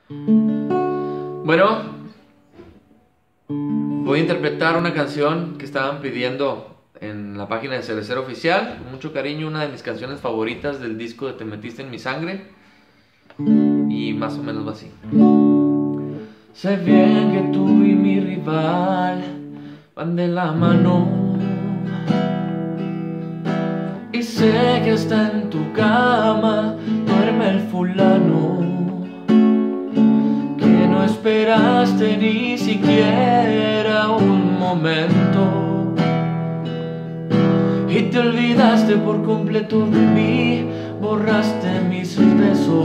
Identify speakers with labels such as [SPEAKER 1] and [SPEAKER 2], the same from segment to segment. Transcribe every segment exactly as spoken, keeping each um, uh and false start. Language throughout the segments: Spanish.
[SPEAKER 1] Bueno, voy a interpretar una canción que estaban pidiendo en la página de Cerecero Oficial. Con mucho cariño, una de mis canciones favoritas del disco de Te Metiste en Mi Sangre. Y más o menos va así. Sé bien que tú y mi rival van de la mano, y sé que hasta en tu cama duerme el fulano que no esperaste ni siquiera un momento, y te olvidaste por completo de mí, borraste mis besos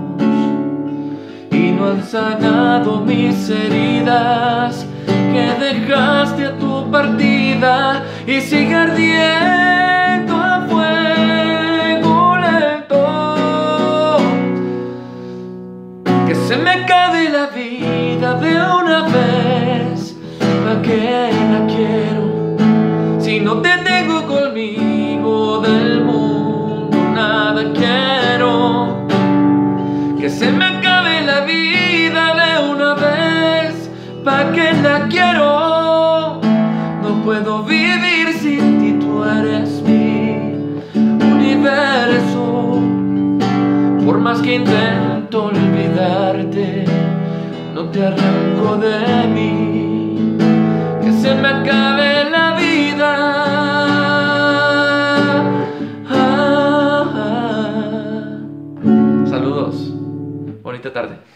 [SPEAKER 1] y no han sanado mis heridas que dejaste a tu partida, y sigue ardiendo a fuego lento. Que se me acabe la vida de una vez, ¿para qué la quiero? Si no te tengo conmigo, del mundo nada quiero. Que se me acabe la vida de una vez, ¿pa' qué la quiero? No puedo vivir sin ti, tú eres mi universo. Por más que intento olvidarte, no te arranco de mí. Que se me acabe la vida. Ah, ah. Saludos. Bonita tarde.